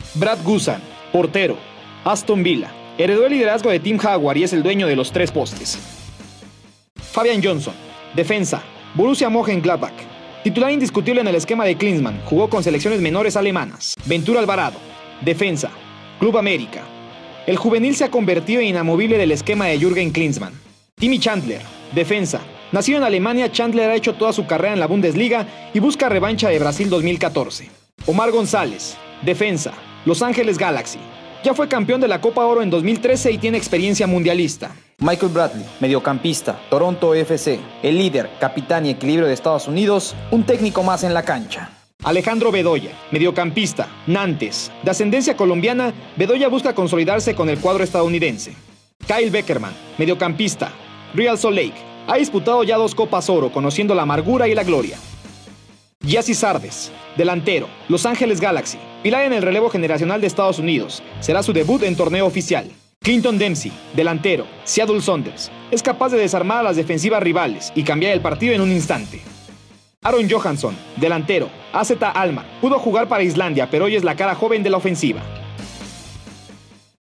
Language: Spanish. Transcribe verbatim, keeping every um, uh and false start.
Brad Guzan, portero, Aston Villa. Heredó el liderazgo de Tim Howard y es el dueño de los tres postes. Fabian Johnson, defensa, Borussia Mönchengladbach. Titular indiscutible en el esquema de Klinsmann, jugó con selecciones menores alemanas. Ventura Alvarado, defensa, Club América. El juvenil se ha convertido en inamovible del esquema de Jürgen Klinsmann. Timmy Chandler, defensa. Nacido en Alemania, Chandler ha hecho toda su carrera en la Bundesliga y busca revancha de Brasil dos mil catorce. Omar González, defensa, Los Ángeles Galaxy. Ya fue campeón de la Copa Oro en dos mil trece y tiene experiencia mundialista. Michael Bradley, mediocampista, Toronto F C. El líder, capitán y equilibrio de Estados Unidos, un técnico más en la cancha. Alejandro Bedoya, mediocampista, Nantes. De ascendencia colombiana, Bedoya busca consolidarse con el cuadro estadounidense. Kyle Beckerman, mediocampista, Real Salt Lake. Ha disputado ya dos Copas Oro, conociendo la amargura y la gloria. Gyasi Zardes, delantero, Los Ángeles Galaxy. Pilar en el relevo generacional de Estados Unidos. Será su debut en torneo oficial. Clinton Dempsey, delantero, Seattle Sounders. Es capaz de desarmar a las defensivas rivales y cambiar el partido en un instante. Aaron Johansson, delantero, A Z Alkmaar. Pudo jugar para Islandia, pero hoy es la cara joven de la ofensiva.